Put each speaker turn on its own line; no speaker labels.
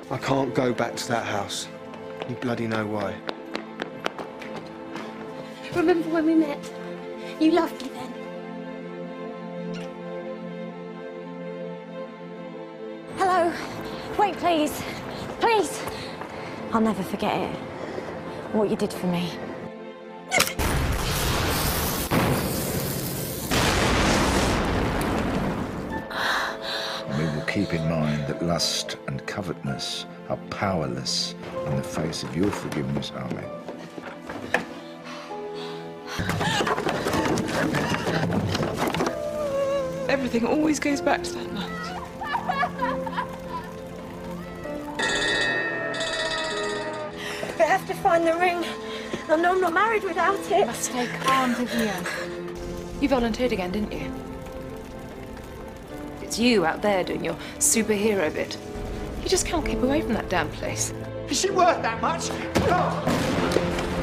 I can't go back to that house. You bloody know why.
Remember when we met? You loved me then. Hello. Wait, please. Please. I'll never forget it. What you did for me.
We will keep in mind that lust and covetousness are powerless in the face of your forgiveness, Army.
Everything always goes back to that night.
I have to find the ring. I know I'm not married without it.
You must stay calm, Vivian. You volunteered again, didn't you? It's you out there doing your superhero bit. You just can't keep away from that damn place.
Is she worth that much? No!